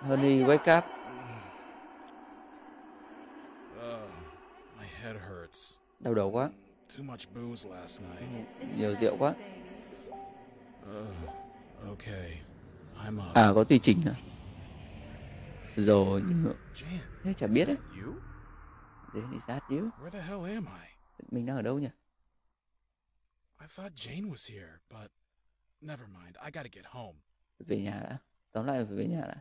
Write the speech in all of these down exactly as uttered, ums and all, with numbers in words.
Honey, wake up. Uh, my head hurts. Đau đầu quá. Too much booze last night. Nhiều rượu quá. Uh, okay. I'm up. À, có tùy chỉnh à? Rồi, Jan, thế chả biết đấy. you? Then is that you? Where the hell am I? Mình đang ở đâu nhỉ? I thought Jane was here, but never mind. I gotta get home. Về nhà đã. Tóm lại là phải về nhà đã.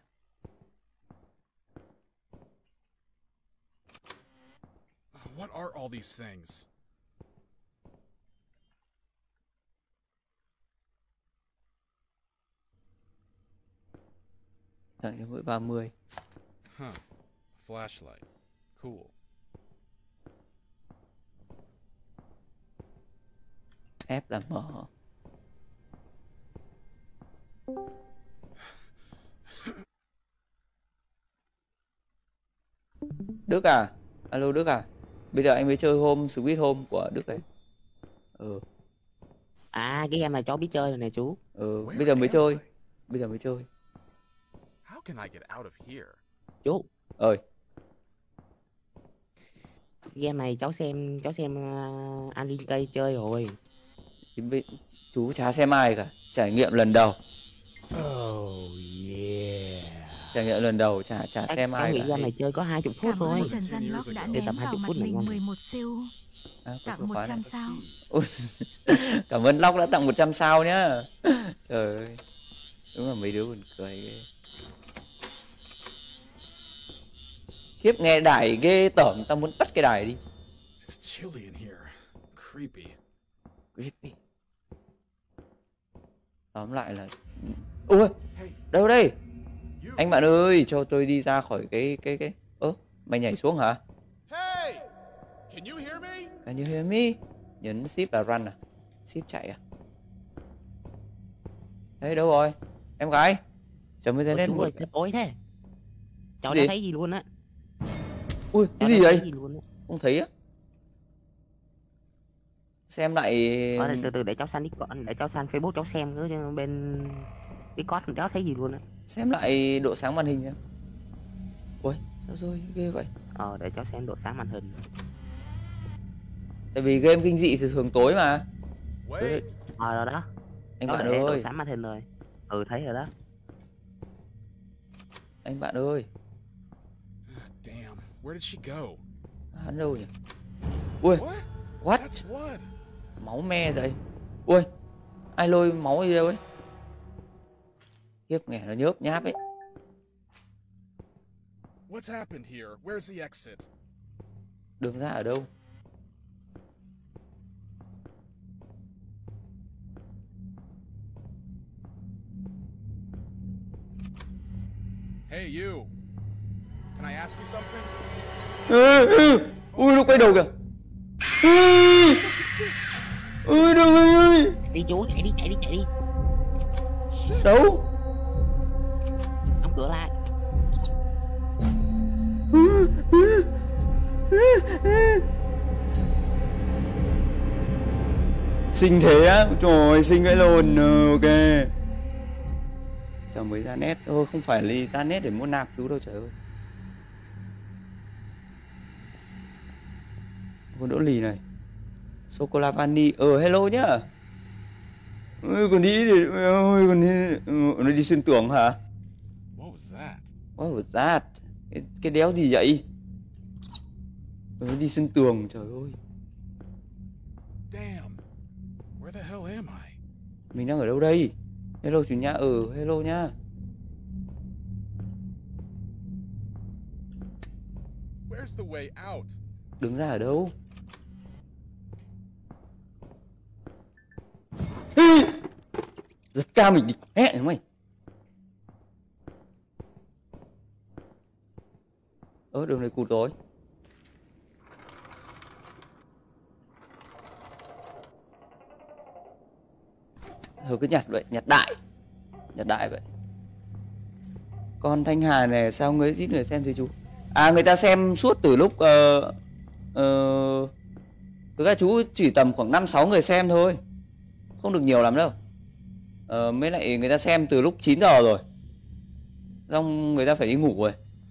What are all these things? Thằng em mới ba mươi. Huh. Flashlight. Cool. F là mở. Đức à? Alo Đức à? Bây giờ anh mới chơi Home Sweet Home của Đức này. Ừ. À, cái game này cháu biết chơi rồi nè chú. Ừ, bây giờ mới chơi. Bây giờ mới chơi. How can I get out of here? Chú, Ơi, game này cháu xem cháu xem uh, anh Linh Cây chơi rồi. thì bây- chú chả xem ai cả. Trải nghiệm lần đầu. Oh yeah. Trải nghiệm lần đầu, chả chả Cháu, xem cháu ai nghĩ cả. game này chơi có hai mươi phút Cảm thôi. ơn Trần Văn Lóc đã Từ ném tầm hai vào mươi mặt phút này mình ngon. mười một siêu. À, có Tặng số một khóa này. trăm sao. Ôi, cảm ơn Lóc đã tặng một trăm sao nhá. Trời ơi. Đúng là mấy đứa buồn cười ghê. Khiếp, nghe đài ghê tởm, tao muốn tắt cái đài đi. It's chilly in here. Creepy. Creepy. Tóm lại là... Ui, Hey, đâu đây? you. Anh bạn ơi, cho tôi đi ra khỏi cái... cái cái Ơ, mày nhảy xuống hả? Hey! Can you hear me? Can you hear me? Nhấn shift là run à? Shift chạy à? Đấy, đâu rồi? Em gái? Chấm mới Ôi, lên chú ơi, một... sao tối thế? Cháu Gì? đã thấy gì luôn á. Ui, Cháu cái đã gì thấy vậy? gì luôn á. Không thấy á. Xem lại... Ờ, từ từ để cháu săn Discord, để cháu săn Facebook cháu xem cứ bên Discord cháu thấy gì luôn á. Xem lại độ sáng màn hình xem. Ui, sao rơi ghê vậy? Ờ, để cháu xem độ sáng màn hình. Tại vì game kinh dị thì thường tối mà. Wait. Ờ, rồi đó. Anh Cháu bạn để độ ơi, sáng màn hình rồi. Ừ, thấy rồi đó. anh bạn ơi. Damn. Where did she go? Hắn đâu nhỉ? Ui, What? what? That's blood. Máu me vậy. Ui, ai lôi máu đi đâu ấy? Khiếp, nghe nó nhớp nháp ấy. What's happened here? Where's the exit? Đường ra ở đâu? Hey, you. Can I ask you something? Ừ, ừ. Ui, nó quay đầu kìa. Ui, ui, đừng ơi. Đi chú, chạy đi, chạy đi, chạy đi. Đâu? Đóng cửa lại. Xinh thế á? Trời ơi, xinh vậy luôn. Ừ, ok. Chào mới ra nét. Thôi, không phải là ra nét để mua nạp chú đâu trời ơi. Con đỗ lì này. Sô-cô-la vani. Ờ, hello nhá. Ôi, còn đi để... Ôi, còn đi... Ừ, nó đi xuyên tường hả? What was that? What was that? Cái, cái đéo gì vậy? Nó đi xuyên tường, trời ơi. Damn. Where the hell am I? Mình đang ở đâu đây? Hello chủ nhà. Ừ, hello nhá. Where's the way out? Đứng ra ở đâu? Giật ca mình đi hẹ mày. Ơ, đường này cụt rồi. Thôi cứ nhặt vậy, nhặt đại. Nhặt đại vậy. Con Thanh Hà này sao người ít người xem thì chú? À, người ta xem suốt từ lúc ờ uh, uh, thực ra chú chỉ tầm khoảng năm sáu người xem thôi. Không được nhiều lắm đâu. Ờ, mới lại người ta xem từ lúc chín giờ rồi. xong người ta phải đi ngủ rồi.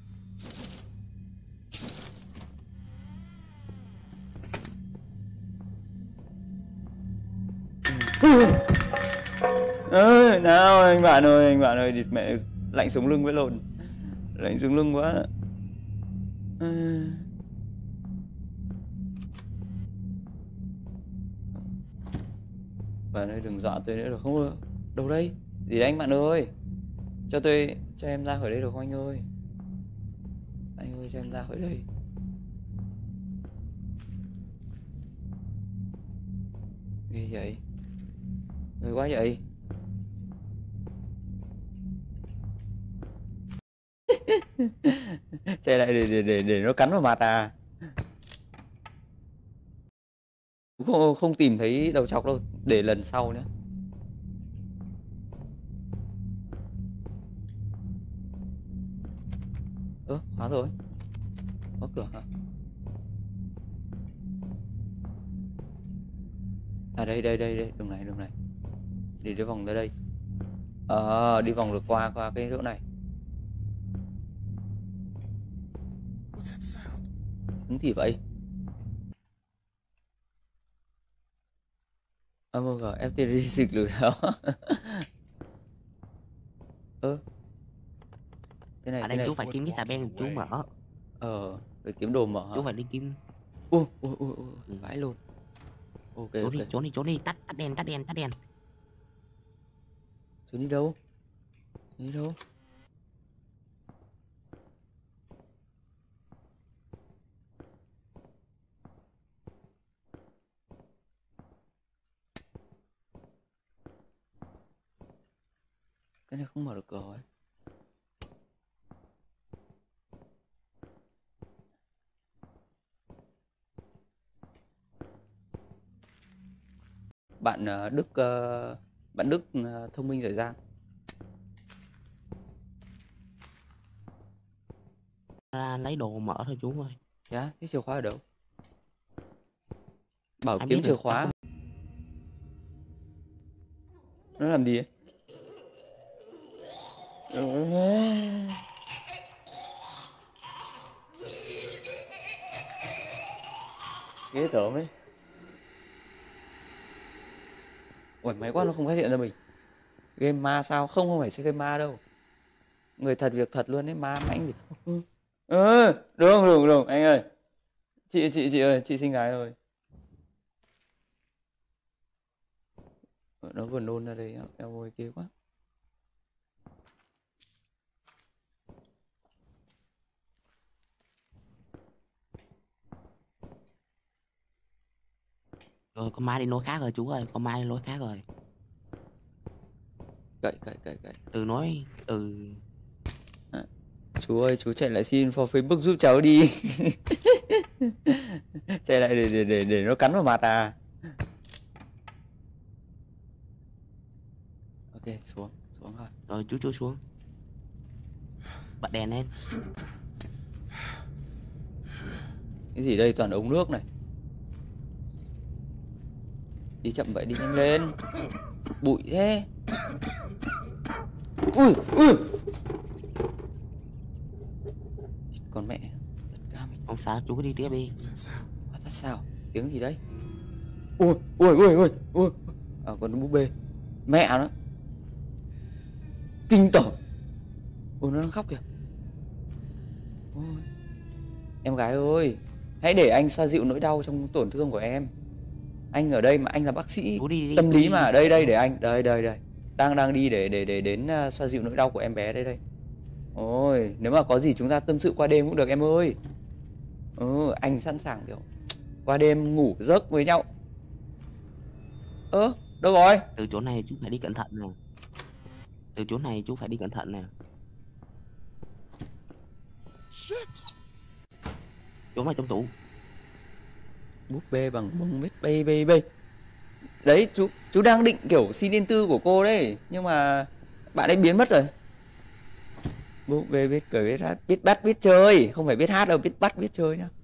Ơi, nào anh bạn ơi, anh bạn ơi, địt mẹ, lạnh sống lưng với lồn. Lạnh sống lưng quá. Bạn ơi đừng dọa tôi nữa được không? Đâu đây? Gì đấy anh bạn ơi? Cho tôi, cho em ra khỏi đây được không anh ơi? Anh ơi cho em ra khỏi đây. Ghê vậy? Người quá vậy? Chạy lại để để để để nó cắn vào mặt à? Không, không tìm thấy đầu chọc đâu, để lần sau nhé. Ơ, hóa rồi. Có cửa hả? À đây đây đây đây, đường này đường này. Đi đi vòng tới đây. Ờ, à, đi vòng được qua qua cái chỗ này. What's that sound? Ứng gì vậy? Ơ mơ gờ, em tìm đi xịt lửa đó. Ơ. Cái này Ở cái đây này. chú phải kiếm cái xà beng chú mở. Ờ, phải kiếm đồ mở hả? Chú phải đi kiếm. Ui ui ui ui, vãi luôn. Ok Trốn ok. đi, trốn đi, trốn đi, tắt tắt đèn, tắt đèn, tắt đèn. Trốn đi đâu? Trốn đi đâu? Cái này không mở được cửa rồi. Bạn uh, Đức uh, bạn Đức uh, thông minh giỏi giang. Ra lấy đồ mở thôi chú ơi. Dạ, yeah, cái chìa khóa ở đâu? Bảo Ai kiếm biết chìa được, khóa. tao Nó làm gì ấy? Ghê tởm ấy. Ủa máy quá nó không phát hiện ra mình. Game ma sao? Không, không phải chơi game ma đâu. Người thật việc thật luôn ấy, ma mãnh gì. Ừ, đúng đúng đúng anh ơi. Chị chị chị ơi, chị xinh gái ơi. Nó vừa nôn ra đây, em ơi kia quá. rồi, con ma đi lối khác rồi chú ơi, con ma đi lối khác rồi. Cậy cậy cậy cậy. Từ nói từ. À, chú ơi, chú chạy lại xin vào Facebook giúp cháu đi. Chạy lại để để để để nó cắn vào mặt à? Ok, xuống, xuống rồi. Rồi chú chú xuống. Bật đèn lên. Cái gì đây, toàn ống nước này. Đi chậm vậy, đi nhanh lên. Bụi thế. Ui ui. Con mẹ. Tất cả mình. Không sao, chú cứ đi tiếp đi. What's that sound? What that sound? Tiếng gì đấy? Ui ui ui ui ui. À con búp bê. Mẹ nó. Kinh tởm. Ôi nó đang khóc kìa. Ôi. Em gái ơi, hãy để anh xoa dịu nỗi đau trong tổn thương của em. Anh ở đây mà, anh là bác sĩ Đi, đi, tâm đi, lý đi, mà. đi. Đây đây để anh, đây đây đây. Đang đang đi để để để đến uh, xoa dịu nỗi đau của em bé đây đây. Ôi, nếu mà có gì chúng ta tâm sự qua đêm cũng được em ơi. Ừ, anh sẵn sàng kiểu qua đêm ngủ giấc với nhau. Ơ, đâu rồi? Từ chỗ này chú phải đi cẩn thận nè. Từ chỗ này chú phải đi cẩn thận nè. Shit! Trốn vào trong tủ. Búp bê bằng bông biết bê bê bê. Đấy, chú chú đang định kiểu xin liên tư của cô đấy, nhưng mà bạn ấy biến mất rồi. Búp bê biết cười biết hát, biết bắt biết chơi, không phải biết hát đâu, biết bắt biết chơi nhá.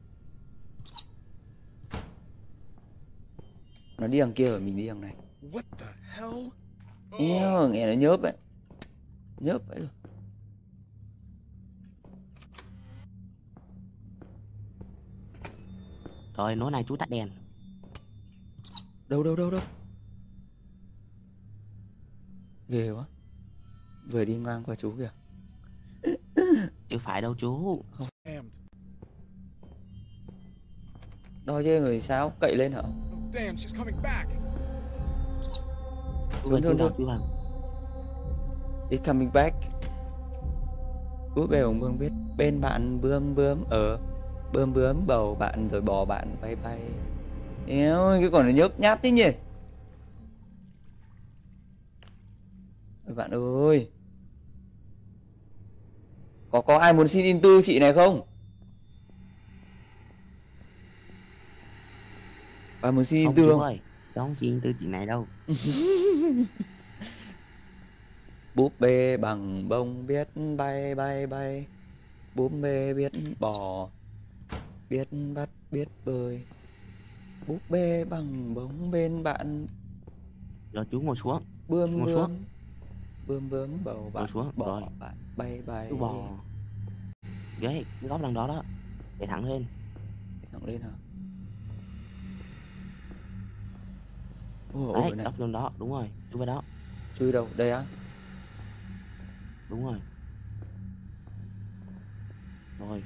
Nó đi đằng kia rồi mình đi đằng này. What the hell? Eo, nghe nó nhớp ấy. Nhớp vậy rồi. Rồi nối này chú tắt đèn. Đâu đâu đâu đâu. Ghê quá. Vừa đi ngang qua chú kìa. Chứ phải đâu chú. Damned. Đo chứ người sao? Cậy lên hả? Oh, damn, she's coming back. Chú Xuống ơi, chú xuống vào, xuống. chú vào. It's coming back. Út bè ổng bương biết. Bên bạn bướm bướm ở. Bướm bướm bầu bạn rồi bò bạn bay bay. Éo ơi, cái con này nhớp nháp thế nhỉ. Ôi bạn ơi. Có có ai muốn xin in tư chị này không? Bạn muốn xin in Không tư chú không? ơi, cháu không xin tư chị này đâu. Búp bê bằng bông biết bay bay bay. Búp bê biết bò, biết bắt biết bơi. Búp bê bằng bông bên bạn Rồi chú ngồi xuống. bướm Ngồi bướm. xuống. Bướm bướm bầu bạn Ngồi xuống, bò rồi. bạn bay bay. Chú bò. Ghế, cái góc đằng đó đó. Để thẳng lên. Để thẳng lên hả? Ồ, Đấy, ồ này. góc đằng đó, đúng rồi. Chú vào đó. Chui đâu? Đây á? Đúng rồi. Rồi.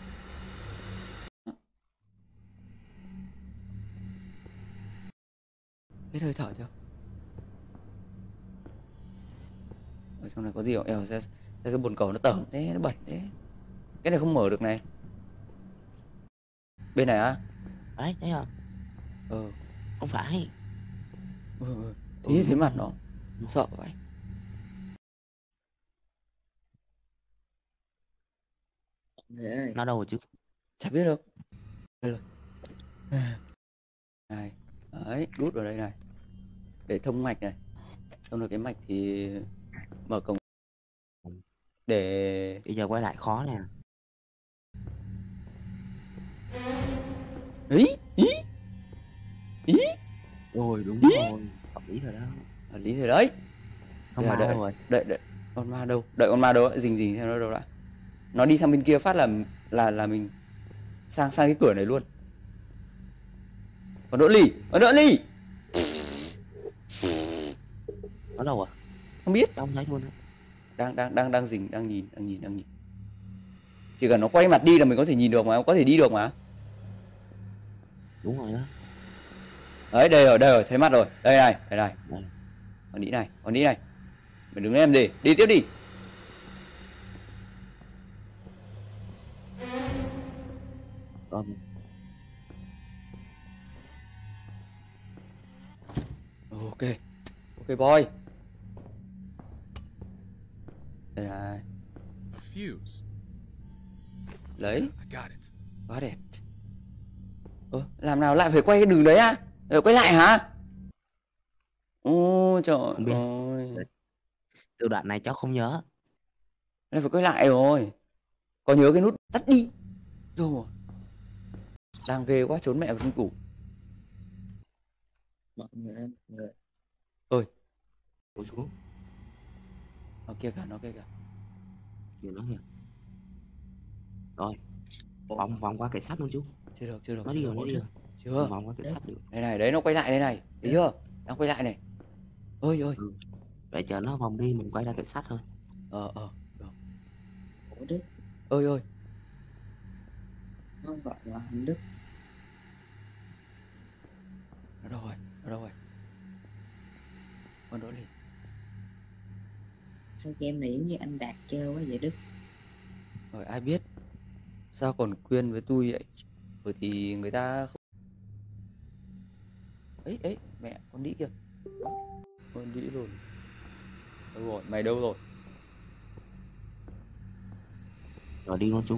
Hết hơi thở chưa? Ở trong này có gì không? Eo ra, ra cái bồn cầu nó tởm thế, nó bẩn thế. Cái này không mở được này. Bên này á? Đấy, thấy không? Ờ. Không phải. Ừ, ừ. Thế thấy mặt nó. Sợ vậy. Nó đâu rồi chứ? Chả biết được. Đây rồi. Này. Đấy, đút vào đây này. Để thông mạch này. Thông được cái mạch thì mở cổng. Để... Bây giờ quay lại khó nè. Ý, ý, ý. Rồi, đúng Ý. rồi. Hợp lý rồi đó. Hợp lý rồi đấy. Con Bây giờ ma đợi, đâu rồi? đợi, đợi. Con ma đâu? Đợi con ma đâu? Rình rình xem nó đâu đã. Nó đi sang bên kia phát là là là mình sang sang cái cửa này luôn. Còn đỡ lì, còn đỡ lì. Nó đâu à? Không biết. Cháu không thấy luôn á. Đang đang đang đang rình, đang nhìn, đang nhìn, đang nhìn. Chỉ cần nó quay mặt đi là mình có thể nhìn được mà, có thể đi được mà. Đúng rồi đó. Đấy, đây rồi, đây rồi, thấy mặt rồi. Đây này, đây này. Đây. Con đĩ này, con đĩ này. Mày đứng em đi, đi tiếp đi. Rồi. Ok. Ok boy. Đây này. A fuse. Lấy. I got it. Got it. Ơ, làm nào lại phải quay cái đường đấy à? Rồi quay lại hả? Ôi trời Không biết. ơi. Từ đoạn này cháu không nhớ. Lại phải quay lại rồi. Có nhớ cái nút tắt đi. Rồi. Đang ghê quá, trốn mẹ vào trong tủ. Mọi người mọi người Ơi, Ngồi xuống. nó kia kìa, nó kia kìa. Kìa nó kìa. Rồi. Vòng vòng qua cảnh sát luôn chú. Chưa được, chưa được. Nó đi rồi, nó đi rồi. Chưa. Vòng qua cảnh sát được. Đây này, đấy nó quay lại đây này. Thấy chưa? Đang quay lại này. Ơi ơi. Ừ. Vậy chờ nó vòng đi mình quay ra cảnh sát thôi. Ờ ờ, được. của Đức Ơi ơi. không gọi là hành Đức. Nó đâu rồi? Nó đâu rồi? Con đỗ lì. Sao game này giống như anh Đạt chơi quá vậy Đức? Rồi ai biết. Sao còn quyên với tôi vậy? Bởi thì người ta không... Ấy ấy, mẹ con đĩ kìa. Con đĩ rồi. Đâu rồi? Mày đâu rồi? Rồi đi luôn chú.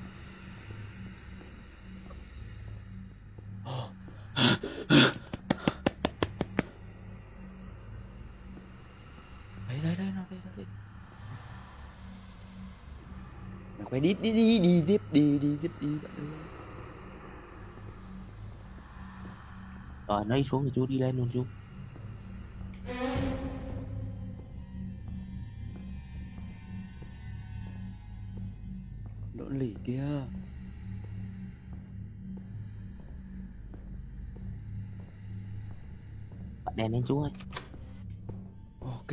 Đấy đấy đấy, nó đây nó đây. Mày quay đi đi đi đi tiếp đi đi tiếp đi bạn ơi. Rồi nó đi xuống thì chú đi lên luôn chú. Đỗ lì kia. đèn lên chú ơi. Ok.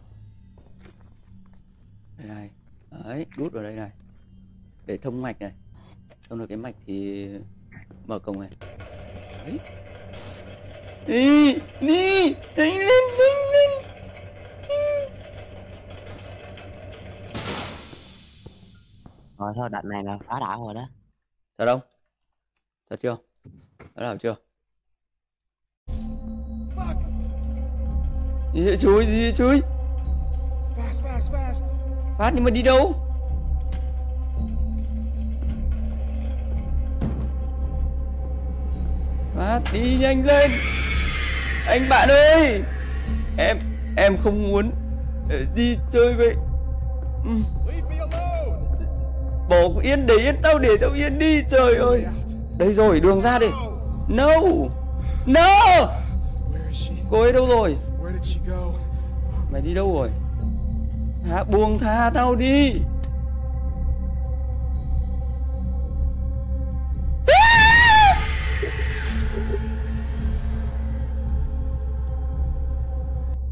Đây này. Đấy, đút vào đây này. Để thông mạch này. Thông được cái mạch thì mở cổng này. Đấy. Đi, đi, đánh lên, đánh lên. Rồi thôi đoạn này là phá đảo rồi đó. Thật không? Thật chưa? Đã làm chưa? Fuck! Đi hệ chui, đi hệ chui. Fast, fast, fast! Phát nhưng mà đi đâu? Phát đi nhanh lên. Anh bạn ơi. Em, em không muốn đi chơi với. Ừm, Leave me alone! Bỏ yên, để yên tao, để tao yên đi. Trời ơi. Đây rồi, đường ra đi. No. No. Where is she? Cô ấy đâu rồi? Where did she go? Mày đi đâu rồi? Thả, buông tha tao đi.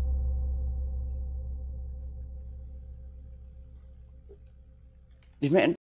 Đi mẹ.